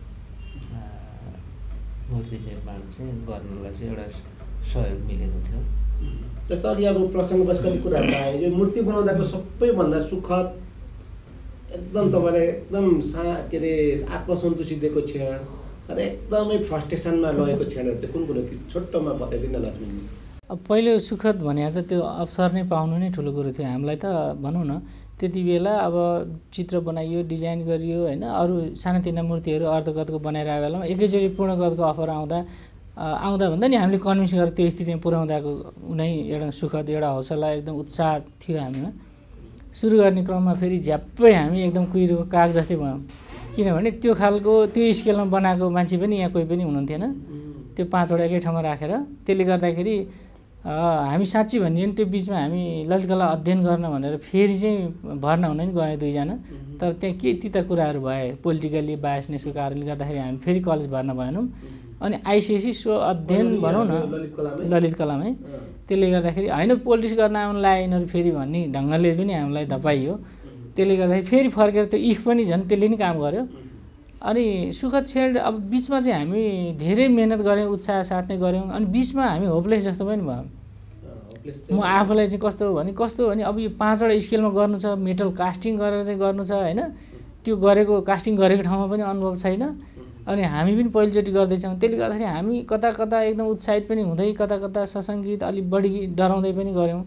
मूर्ति निर्माण चाहिँ गर्नलाई चाहिँ एउटा सहयोग मिलेको थियो। जस्तो अलि अब प्रसङ्गवश कति कुराहरू आयो। यो मूर्ति बनाउँदाको सबैभन्दा सुखद एकदम तपाईँलाई एकदम सा के अरे आत्मसन्तुष्टि दिएको क्षण र एकदमै फ्रस्ट्रेसनमा लगेको क्षणहरू चाहिँ कुन कुन थियो? छोटोमा बताइदिनु लक्ष्मी। अब पहिलो सुखद भने त त्यो अवसर नै पाउनु नै ठुलो कुरो थियो हामीलाई त। भनौँ न त्यति बेला अब चित्र बनाइयो, डिजाइन गरियो होइन, अरू सानोतिना मूर्तिहरू अर्धगतको बनाएर आए बेलामा एकैचोटि पूर्णगतको अफर आउँदा आउँदा भन्दा नि हामीले कन्भिन्स गरेर त्यो स्थितिमा पुर्याउँदाको उनै एउटा सुखद एउटा हौसला एकदम उत्साह थियो हामीमा। सुरु गर्ने क्रममा फेरि झ्याप्पै हामी एकदम कुहिरोको काग जस्तै भयौँ, किनभने त्यो खालको त्यो स्केलमा बनाएको मान्छे पनि यहाँ कोही पनि हुनुहुन्थेन त्यो पाँचवटा एकै ठाउँमा राखेर। त्यसले गर्दाखेरि हामी साँच्ची भनियो नि त्यो बिचमा हामी ललितकला अध्ययन गर्न भनेर फेरि चाहिँ भर्ना हुन नि गयौँ दुईजना। तर त्यहाँ के तिता कुराहरू भए पोलिटिकल्ली बायसनेसको कारणले गर्दाखेरि हामी फेरि कलेज भर्ना भएनौँ। अनि आइसिएससी सो अध्ययन भनौँ न ललित कलामै। त्यसले गर्दाखेरि होइन पोलिटिक्स गर्न आउनु लाग्यो यिनीहरू फेरि भन्ने ढङ्गले पनि हामीलाई धपाइयो। त्यसले गर्दाखेरि फेरि फर्केर त्यो इख पनि झन् त्यसले नि काम गर्यो। अनि सुखद क्षण अब बिचमा चाहिँ हामी धेरै मेहनत गऱ्यौँ, उत्साह साथ नै गऱ्यौँ। अनि बिचमा हामी होपलेस जस्तो पनि भयौँ। म आफूलाई चाहिँ कस्तो हो भने कस्तो हो भने अब यो पाँचवटा स्केलमा गर्नु छ, मेटल कास्टिङ गरेर चाहिँ गर्नु छ होइन, त्यो गरेको कास्टिङ गरेको ठाउँमा पनि अनुभव छैन। अनि हामी पनि पहिलोचोटि गर्दैछौँ। त्यसले गर्दाखेरि हामी कता कता एकदम उत्साहित पनि हुँदै कता कता सशङ्कित अलिक बढी डराउँदै पनि गऱ्यौँ।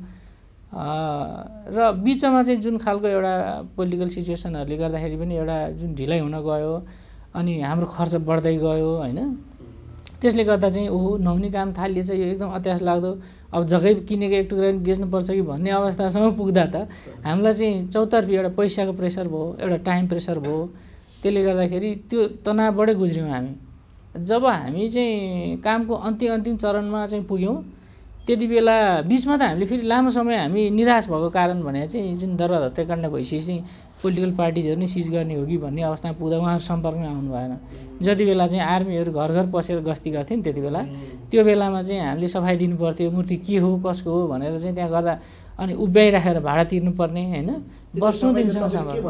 र बिचमा चाहिँ जुन खालको एउटा पोलिटिकल सिचुएसनहरूले गर्दाखेरि पनि एउटा जुन ढिलाइ हुन गयो अनि हाम्रो खर्च बढ्दै गयो होइन, त्यसले गर्दा चाहिँ ओहो नहुने काम थालिएछ, यो एकदम अत्यास लाग्दो, अब जग्गै किनेको एक टुक्रा बेच्नुपर्छ कि भन्ने अवस्थासम्म पुग्दा त हामीलाई चाहिँ चौतर्फी एउटा पैसाको प्रेसर भयो, एउटा टाइम प्रेसर भयो। त्यसले गर्दाखेरि त्यो तनावबाटै गुज्र्यौँ हामी। जब हामी चाहिँ कामको अन्तिम अन्तिम चरणमा चाहिँ पुग्यौँ त्यति बेला बिचमा त हामीले फेरि लामो समय हामी निराश भएको कारण भने चाहिँ जुन दरबार हत्याकाण्ड भइसकेपछि चाहिँ पोलिटिकल पार्टिजहरू नै सिज गर्ने हो कि भन्ने अवस्थामा पुग्दा उहाँहरू सम्पर्कमै आउनु भएन। जति बेला चाहिँ आर्मीहरू घर घर पसेर गस्ती गर्थे नि त्यति बेला त्यो बेलामा चाहिँ हामीले सफाइ दिनु पर्थ्यो, मूर्ति के हो कसको हो भनेर चाहिँ त्यहाँ गर्दा अनि उभ्याइराखेर भाडा तिर्नुपर्ने होइन, वर्षौँ दिनसम्म सम्पर्क।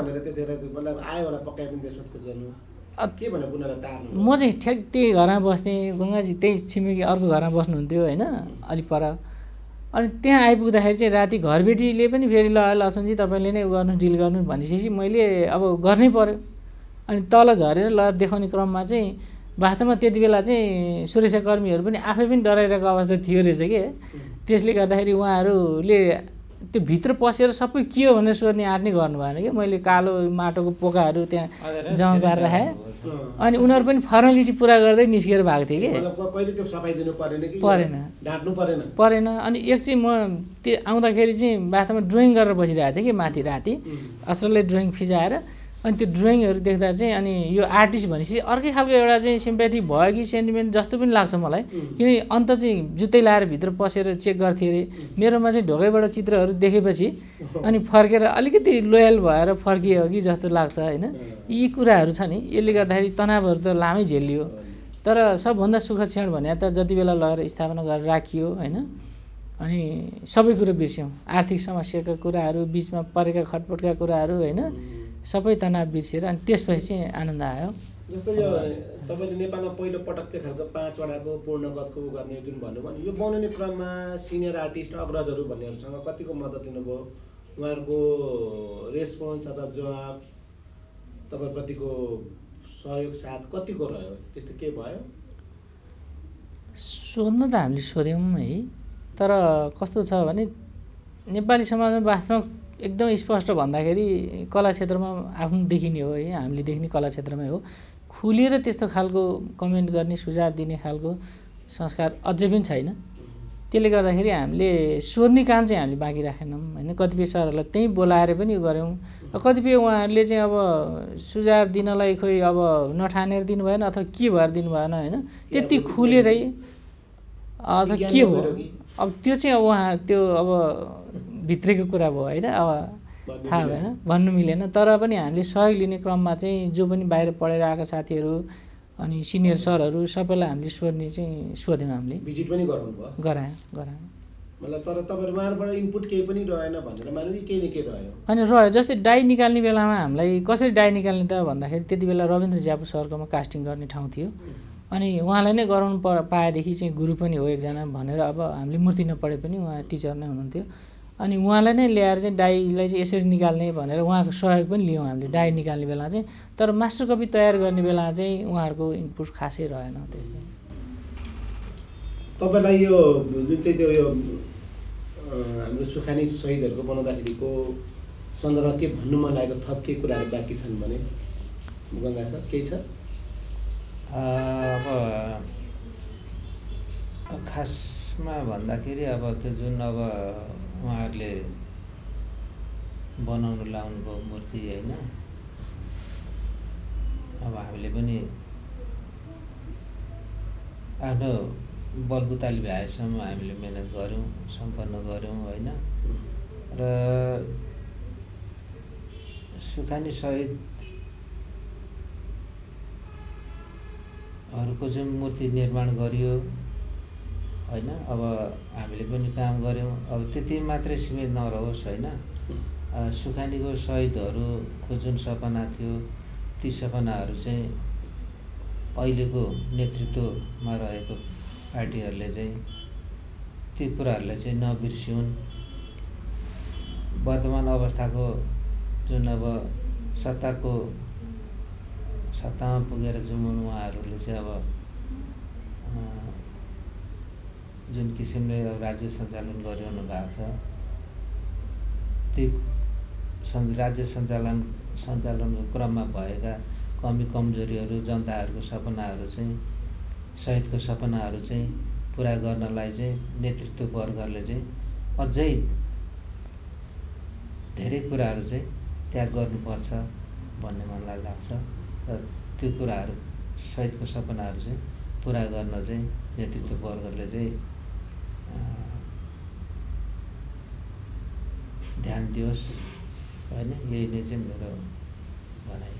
म चाहिँ ठ्याक त्यही घरमा बस्थेँ, गङ्गाजी त्यही छिमेकी अर्को घरमा बस्नुहुन्थ्यो होइन अलिक पर। अनि त्यहाँ आइपुग्दाखेरि चाहिँ राति घरबेटीले पनि फेरि ल लक्ष्मणजी तपाईँले नै उ गर्नु डिल गर्नु भनिसकेपछि मैले अब गर्नै पर्यो। अनि तल झरेर ल देखाउने क्रममा चाहिँ वास्तवमा त्यति बेला चाहिँ सुरक्षाकर्मीहरू पनि आफै पनि डराइरहेको अवस्था थियो रहेछ कि। त्यसले गर्दाखेरि उहाँहरूले त्यो भित्र पसेर सबै के हो भनेर सोध्ने आँट नै गर्नु भएन कि। मैले कालो माटोको पोकाहरू त्यहाँ जम्मा पारेर राखेँ अनि उनीहरू पनि फर्मालिटी पुरा गर्दै निस्केर भएको थियो कि। परेन परेन अनि एक चाहिँ म त्यो आउँदाखेरि चाहिँ वास्तवमा ड्रइङ गरेर बसिरहेको थिएँ कि माथि राति असलले ड्रइङ फिजाएर। अनि त्यो ड्रइङहरू देख्दा चाहिँ अनि यो आर्टिस्ट भनेपछि अर्कै खालको एउटा चाहिँ सिम्प्याथी भयो कि सेन्टिमेन्ट जस्तो पनि लाग्छ मलाई। किनकि अन्त चाहिँ जुत्तै लाएर भित्र पसेर चेक गर्थेँ अरे, मेरोमा चाहिँ ढोकैबाट चित्रहरू देखेपछि अनि फर्केर अलिकति लोयल भएर फर्कियो कि जस्तो लाग्छ होइन। यी कुराहरू छ नि, यसले गर्दाखेरि तनावहरू त लामै झेलियो। तर सबभन्दा सुख क्षण भने त जति बेला लगेर स्थापना गरेर राखियो होइन, अनि सबै कुरो बिर्स्यौँ, आर्थिक समस्याका कुराहरू, बिचमा परेका खटपटका कुराहरू होइन, सबै तनाव बिर्सिएर अनि त्यसपछि चाहिँ आनन्द आयो। जस्तो यो तपाईँले नेपालमा पहिलो पटक त्यो खालको पाँचवटाको पूर्णगतको गर्ने जुन भन्नुभयो नि, यो बनाउने क्रममा सिनियर आर्टिस्ट अग्रजहरू भन्नेहरूसँग कतिको मद्दत दिनुभयो, उहाँहरूको रेस्पोन्स अथवा जवाब तपाईँप्रतिको सहयोग साथ कतिको रह्यो, त्यस्तो के भयो? सोध्न त हामीले सोध्यौँ है, तर कस्तो छ भने नेपाली समाजमा वास्तवमा एकदम स्पष्ट भन्दाखेरि कला क्षेत्रमा आफ्नो देखिने हो है, हामीले देख्ने कला क्षेत्रमै हो। खुलेर त्यस्तो खालको कमेन्ट गर्ने सुझाव दिने खालको संस्कार अझै पनि छैन। त्यसले गर्दाखेरि हामीले सोध्ने काम चाहिँ हामीले बाँकी राखेनौँ होइन। कतिपय सरहरूलाई त्यहीँ बोलाएर पनि यो गऱ्यौँ। कतिपय उहाँहरूले चाहिँ अब सुझाव दिनलाई खोइ अब नठानेर दिनु भएन अथवा के भएर दिनु भएन होइन, त्यति खुलेरै अथवा के भयो अब त्यो चाहिँ अब उहाँ त्यो अब भित्रको कुरा भयो होइन, अब थाहा भएन भन्नु मिलेन। तर पनि हामीले सहयोग लिने क्रममा चाहिँ जो पनि बाहिर पढेर आएका साथीहरू अनि सिनियर सरहरू सबैलाई हामीले सोध्ने चाहिँ सोध्यौँ। हामीले भिजिट पनि गराउनु भयो? गरायौँ गरायौँ मतलब तर तपाईँहरू उहाँहरूबाट इनपुट केही पनि रहेन भनेर मानौँ कि केही न केही रह्यो? होइन रह्यो। जस्तै डाई निकाल्ने बेलामा हामीलाई कसरी डाई निकाल्ने त भन्दाखेरि त्यति बेला रविन्द्र ज्यापु सरकोमा कास्टिङ गर्ने ठाउँ थियो अनि उहाँलाई नै गराउनु पाएदेखि चाहिँ गुरु पनि हो एकजना भनेर अब हामीले मूर्ति नपढे पनि उहाँ टिचर नै हुनुहुन्थ्यो अनि उहाँलाई नै ल्याएर चाहिँ डाईलाई चाहिँ यसरी निकाल्ने भनेर उहाँको सहयोग पनि लियौँ हामीले डाई निकाल्ने बेला चाहिँ। तर मास्टर कपी तयार गर्ने बेला चाहिँ उहाँहरूको इनपुट खासै रहेन। त्यसले तपाईँलाई यो जुन चाहिँ त्यो यो हाम्रो सुखानी शहीदहरूको बनाउँदाखेरिको सन्दर्भमा के भन्नु मन लागेको थप के कुराहरू बाँकी छन् भने गङ्गा सर केही छ? अब खासमा भन्दाखेरि अब त्यो जुन अब उहाँहरूले बनाउनु लाउनुभयो मूर्ति होइन, अब हामीले पनि आफ्नो बलबुताले भ्याएसम्म हामीले मिहिनेत गऱ्यौँ, सम्पन्न गऱ्यौँ होइन। र सुखानी शहीदहरूको चाहिँ मूर्ति निर्माण गरियो होइन। अब हामीले पनि काम गऱ्यौँ। अब त्यति मात्रै सीमित नरहोस् होइन, सुखानीको शहीदहरूको जुन सपना थियो ती सपनाहरू चाहिँ अहिलेको नेतृत्वमा रहेको पार्टीहरूले चाहिँ ती कुराहरूलाई चाहिँ नबिर्सिउन्। वर्तमान अवस्थाको जुन अब सत्ताको सत्तामा पुगेर जुन उहाँहरूले चाहिँ अब जुन किसिमले राज्य सञ्चालन गरिरहनु भएको छ ती राज्य सञ्चालन सञ्चालनको क्रममा भएका कमी कमजोरीहरू जनताहरूको सपनाहरू चाहिँ शहीदको सपनाहरू चाहिँ पुरा गर्नलाई चाहिँ नेतृत्व वर्गले चाहिँ अझै धेरै कुराहरू चाहिँ त्याग गर्नुपर्छ भन्ने मलाई लाग्छ र त्यो कुराहरू शहीदको सपनाहरू चाहिँ पुरा गर्न चाहिँ नेतृत्व वर्गले चाहिँ ध्यान दियोस् होइन, यही नै चाहिँ मेरो भनाइ।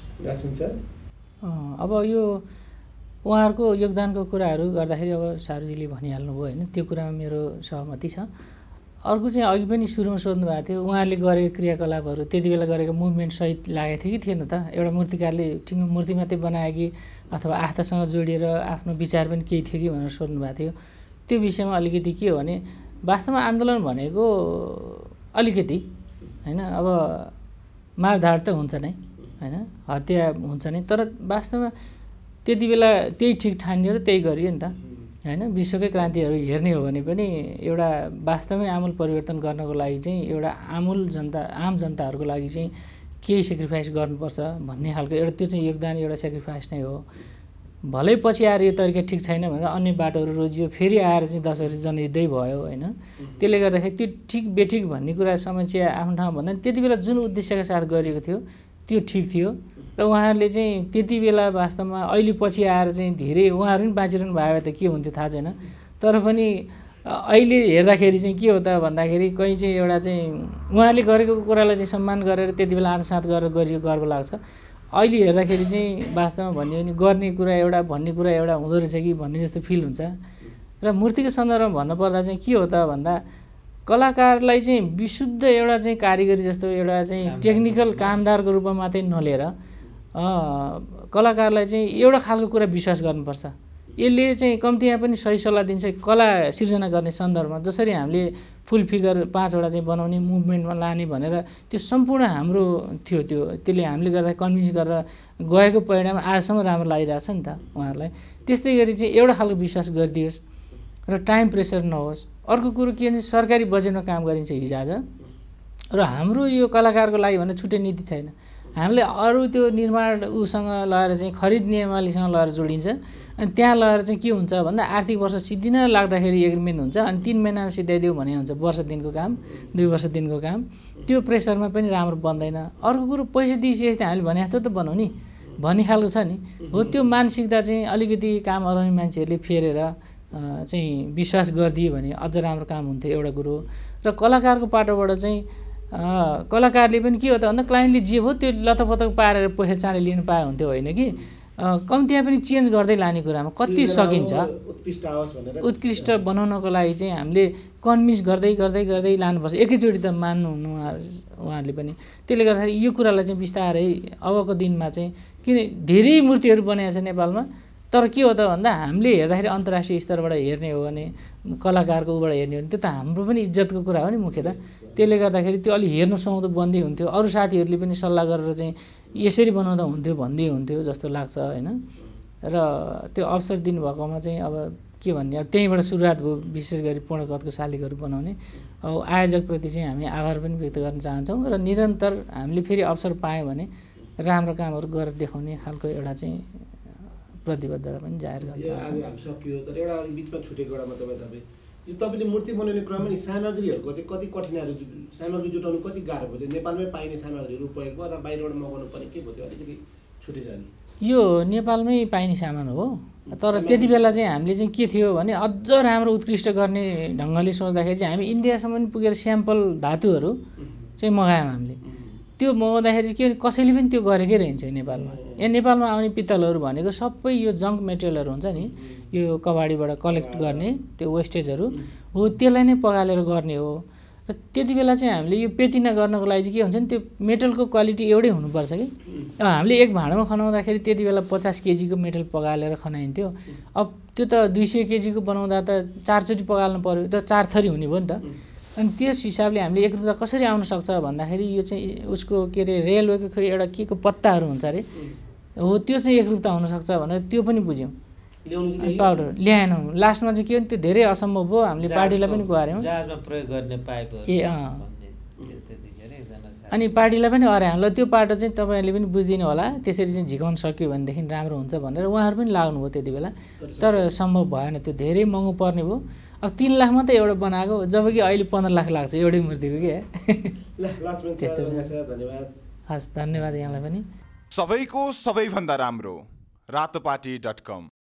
अब यो उहाँहरूको योगदानको कुराहरू गर्दाखेरि अब सारुजीले भनिहाल्नुभयो होइन, त्यो कुरामा मेरो सहमति छ। अर्को चाहिँ अघि पनि सुरुमा सोध्नु भएको थियो उहाँहरूले गरेको क्रियाकलापहरू त्यति बेला गरेको मुभमेन्ट सहित लागेको थियो कि थिएन त? एउटा मूर्तिकारले ठिक मूर्ति मात्रै बनायो कि अथवा आस्थासँग जोडिएर आफ्नो विचार पनि केही थियो कि भनेर सोध्नु भएको थियो। त्यो विषयमा अलिकति के हो भने वास्तवमा आन्दोलन भनेको अलिकति होइन, अब मारधाड त हुन्छ नै होइन, हत्या हुन्छ नै, तर वास्तवमा त्यति बेला त्यही ठिक ठानियो र त्यही गरियो नि त होइन। विश्वकै क्रान्तिहरू हेर्ने हो भने पनि एउटा वास्तवमै आमूल परिवर्तन गर्नको लागि चाहिँ एउटा आमूल जनता आम जनताहरूको लागि चाहिँ केही सेक्रिफाइस गर्नुपर्छ भन्ने खालको एउटा त्यो चाहिँ योगदान एउटा सेक्रिफाइस नै हो। भलै पछि आएर यो तरिका ठिक छैन भनेर अन्य बाटोहरू रोजियो, फेरि आएर चाहिँ दस वर्ष जनयुद्धै भयो होइन। त्यसले गर्दाखेरि त्यो ठिक बेठिक भन्ने कुरा समस्या आफ्नो ठाउँमा भन्दा त्यति बेला जुन उद्देश्यका साथ गरिएको थियो त्यो ठिक थियो र उहाँहरूले चाहिँ त्यति बेला वास्तवमा अहिले पछि आएर चाहिँ धेरै उहाँहरू पनि बाँचिरहनु भयो त के हुन्थ्यो थाहा छैन, तर पनि अहिले हेर्दाखेरि चाहिँ के हो त भन्दाखेरि कहीँ चाहिँ एउटा चाहिँ उहाँहरूले गरेको कुरालाई चाहिँ सम्मान गरेर त्यति बेला आत्मसात गरेर गरियो गर्व लाग्छ। अहिले हेर्दाखेरि चाहिँ वास्तवमा भन्यो भने गर्ने कुरा एउटा भन्ने कुरा एउटा हुँदो रहेछ कि भन्ने जस्तो फिल हुन्छ। र मूर्तिको सन्दर्भमा भन्नुपर्दा चाहिँ के हो त भन्दा कलाकारलाई चाहिँ विशुद्ध एउटा चाहिँ कारिगरी जस्तो एउटा चाहिँ टेक्निकल कामदारको रूपमा मात्रै नलिएर कलाकारलाई चाहिँ एउटा खालको कुरा विश्वास गर्नुपर्छ। यसले चाहिँ कम्तीमा पनि सही सल्लाह दिन्छ कला सिर्जना गर्ने सन्दर्भमा। जसरी हामीले फुल फिगर पाँचवटा चाहिँ बनाउने मुभमेन्टमा लाने भनेर त्यो सम्पूर्ण हाम्रो थियो, त्यो त्यसले हामीले गर्दा कन्भिन्स गरेर गएको परिणाम आजसम्म राम्रो लागिरहेछ नि त उहाँहरूलाई। त्यस्तै गरी चाहिँ एउटा खालको विश्वास गरिदियोस् र टाइम प्रेसर नहोस्। अर्को कुरो के भने सरकारी बजेटमा काम गरिन्छ हिजोआज र हाम्रो यो कलाकारको लागि भने छुट्टै नीति छैन। हामीले अरू त्यो निर्माण उसँग लगेर चाहिँ खरिद नियमावलीसँग लगेर जोडिन्छ अनि त्यहाँ लगेर चाहिँ के हुन्छ भन्दा आर्थिक वर्ष सिद्धिन लाग्दाखेरि एग्रिमेन्ट हुन्छ अनि तिन महिनामा सिद्धाइदियो भने हुन्छ वर्ष दिनको काम दुई वर्ष दिनको काम। त्यो प्रेसरमा पनि राम्रो बन्दैन। अर्को कुरो पैसा दिइसकेपछि हामीले भने जस्तो त बनाउने भन्ने खालको छ नि, हो त्यो मानसिकता चाहिँ अलिकति काम अराउने मान्छेहरूले फेरेर चाहिँ विश्वास गरिदियो भने अझ राम्रो काम हुन्थ्यो एउटा कुरो। र कलाकारको पाटोबाट चाहिँ कलाकारले पनि के हो त भन्दा क्लाइन्टले जे हो त्यो लतपतक पारेर पैसा चाँडै लिनु पाए हुन्थ्यो होइन कि, कम्तीमा पनि चेन्ज गर्दै लाने कुरामा कति सकिन्छ उत्कृष्ट बनाउनको लागि चाहिँ हामीले कन्भिन्स गर्दै गर्दै गर्दै लानुपर्छ। एकैचोटि त मान्नुहुन्न उहाँहरूले पनि। त्यसले गर्दाखेरि यो कुरालाई चाहिँ बिस्तारै अबको दिनमा चाहिँ किन धेरै मूर्तिहरू बनाएको छ नेपालमा, तर के हो त भन्दा हामीले हेर्दाखेरि अन्तर्राष्ट्रिय स्तरबाट हेर्ने हो भने कलाकारको उबाट हेर्ने हो भने त्यो त हाम्रो पनि इज्जतको कुरा हो नि मुख्यत। त्यसले गर्दाखेरि त्यो अलि हेर्न सुहाउँदो बन्दै हुन्थ्यो। अरू साथीहरूले पनि सल्लाह गरेर चाहिँ यसरी बनाउँदा हुन्थ्यो भन्दै हुन्थ्यो जस्तो लाग्छ होइन। र त्यो अवसर दिनुभएकोमा चाहिँ अब के भन्ने, अब त्यहीँबाट सुरुवात भयो विशेष गरी पूर्णकदको शालिगहरू बनाउने। अब आयोजकप्रति चाहिँ हामी आभार पनि व्यक्त गर्न चाहन्छौँ र निरन्तर हामीले फेरि अवसर पायौँ भने राम्रो कामहरू गरेर देखाउने खालको एउटा चाहिँ प्रतिबद्धता पनि जाहेर गर्न चाहन्छौँ। सकियो तर एउटा बिचमा छुटेको एउटा मतलब तपाईँ यो तपाईँले मूर्ति बनाउने क्रममा नि सामग्रीहरूको चाहिँ कति कठिनाइहरू, सामग्री जुटाउनु कति गाह्रो भयो? नेपालमै पाइने सामग्रीहरू प्रयोग भयो अथवा बाहिरबाट मगाउनु पर्ने के भयो? त्यो अलिकति छुटेछ नि। यो नेपालमै पाइने सामान हो, तर त्यति बेला चाहिँ हामीले चाहिँ के थियो भने अझ राम्रो उत्कृष्ट गर्ने ढङ्गले सोच्दाखेरि चाहिँ हामी इन्डियासम्म पनि पुगेर स्याम्पल धातुहरू चाहिँ मगायौँ हामीले। त्यो मगाउँदाखेरि चाहिँ के भने कसैले पनि त्यो गरेकै रहन्छ नेपालमा। यहाँ नेपालमा आउने पित्तलहरू भनेको सबै यो जङ्क मेटेरियलहरू हुन्छ नि, यो कबाडीबाट कलेक्ट गर्ने त्यो वेस्टेजहरू हो, त्यसलाई नै पगालेर गर्ने हो। र त्यति बेला चाहिँ हामीले यो पेतिना गर्नको लागि चाहिँ के हुन्छ नि त्यो मेटलको क्वालिटी एउटै हुनुपर्छ कि। अब हामीले एक भाँडामा खनाउँदाखेरि त्यति बेला पचास केजीको मेटल पगालेर खनाइन्थ्यो। अब त्यो त दुई सय केजीको बनाउँदा त चारचोटि पगाल्नु पऱ्यो, त चार थरी हुने भयो नि त। अनि त्यस हिसाबले हामीले एकरूपता कसरी आउन सक्छ भन्दाखेरि यो चाहिँ उसको के अरे रेलवेको खोइ एउटा के को पत्ताहरू हुन्छ अरे हो, त्यो चाहिँ एकरूपता हुनसक्छ भनेर त्यो पनि बुझ्यौँ। पाउडर ल्याएनौँ। लास्टमा चाहिँ के भने त्यो धेरै असम्भव भयो। हामीले पार्टीलाई पनि गुहार्यौँ जहाजमा प्रयोग गर्ने पाइप ए अँ अनि पार्टीलाई पनि हरायो ल त्यो बाटो चाहिँ तपाईँहरूले पनि बुझिदिनु होला, त्यसरी चाहिँ झिकाउन सक्यो भनेदेखि राम्रो हुन्छ भनेर उहाँहरू पनि लाग्नुभयो त्यति बेला। तर सम्भव भएन, त्यो धेरै महँगो पर्ने भयो। अब तिन लाख मात्रै एउटा बनाएको, जबकि अहिले पन्ध्र लाख लाग्छ एउटै मूर्तिको क्या। धन्यवाद। हस्, धन्यवाद यहाँलाई पनि। सबैको सबैभन्दा राम्रो रातोपाटी डट कम।